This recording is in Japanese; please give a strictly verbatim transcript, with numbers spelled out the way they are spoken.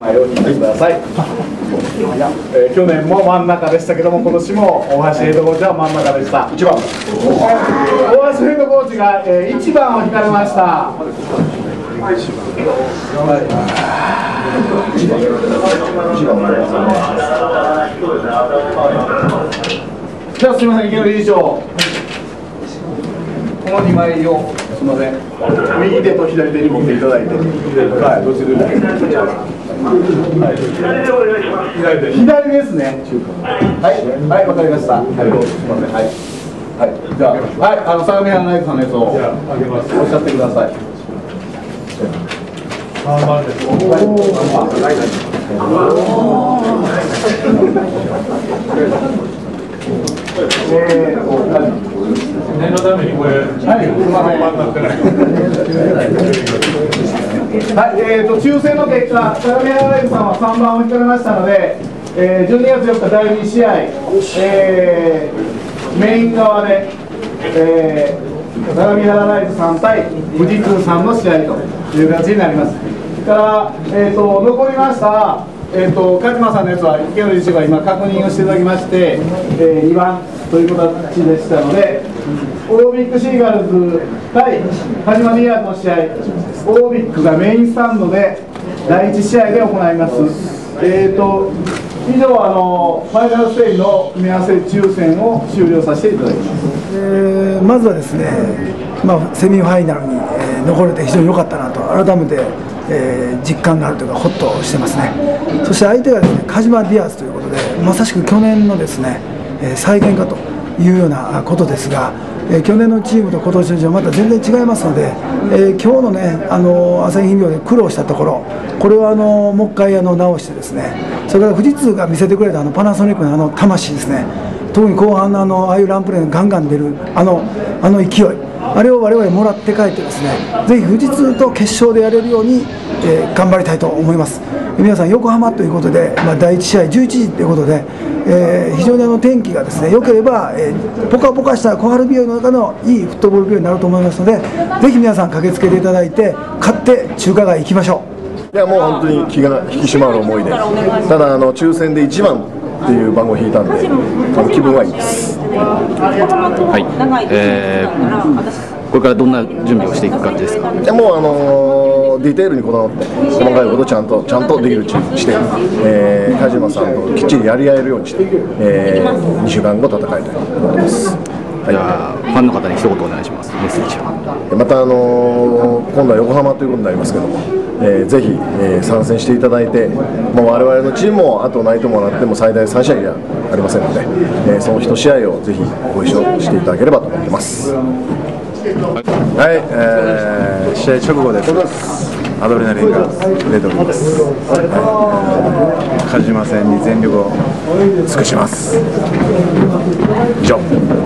ようにしてください。えー、去年も真ん中でしたけども、今年も大橋ヘッドコーチは真ん中でした。いちばん大橋ヘッドコーチが、えー、いちばんを引かれました。じゃあすみません、池野理事長、このにまいをすみません、右手と左手に持っていただいて、はい、どちらで、はい、左ですね。はい、はい、わかりました。はい、どうぞ、すみません、はい、はい、じゃあ、はい、あの相模原ナイフさんのやつをおっしゃってください。さんばんです。念のためにこれ、はい、すみません。はい、えーと、抽選の結果、相模原ライフさんはさんばんを引かれましたので、えー、じゅうにがつよっかだいに試合、えー、メイン側で、えー、相模原ライフさん対富士通さんの試合という形になります。それから、えーと、残りました、えーと、鹿島さんのやつは池野理事長が今確認をしていただきまして、えー、にばんという形でしたので、オービックシーガルズ対鹿島 ディーアール の試合、オービックがメインスタンドでだいいち試合で行います。えーと以上、あのファイナルステージの組み合わせ抽選を終了させていただきます。 えー、まずはですね、まあ、セミファイナルに、えー、残れて非常に良かったなと改めて、えー、実感があるというかホッとしてますね。そして相手がですね、鹿島ディアーズということで、まさしく去年のですね、えー、再現かというようなことですが、えー、去年のチームと今年のチームはまた全然違いますので、えー、今日のね、あの朝日飲料で苦労したところ、これをあのもう一回あの直してですね、それから富士通が見せてくれたあのパナソニックのあの魂ですね、特に後半のあのああいうランプレーがガンガン出るあのあの勢い、あれを我々もらって帰ってですね、ぜひ富士通と決勝でやれるように、えー、頑張りたいと思います。皆さん横浜ということで、まあ、だいいち試合じゅういちじということで、えー、非常にあの天気がですね良ければ、えー、ポカポカした小春日和の中のいいフットボール日和になると思いますので、ぜひ皆さん駆けつけていただいて勝って中華街行きましょう。いやもう本当に気が引き締まる思いで、ただあの抽選でいちばんっていう番号を引いたんで、気分はいいです。 はい、えーこれからどんな準備をしていく感じですか。 いやもうあのー、ディテールにこだわって細かいことちゃんとちゃんとできるチームにして、えー、鹿島さんときっちりやり合えるようにして、えー、にしゅうかんご戦いたいと思います。 はい、じゃあファンの方に一言お願いします。メッセージは。 またあのー、今度は横浜ということになりますけども、えー、ぜひ、えー、参戦していただいて、もう我々のチームもあと泣いてもらっても最大さん試合じゃありませんので、えー、その一試合をぜひご一緒していただければと思ってます。 はい、えー、試合直後でアドレナリンが出ております。はい、鹿島戦に全力を尽くします。以上。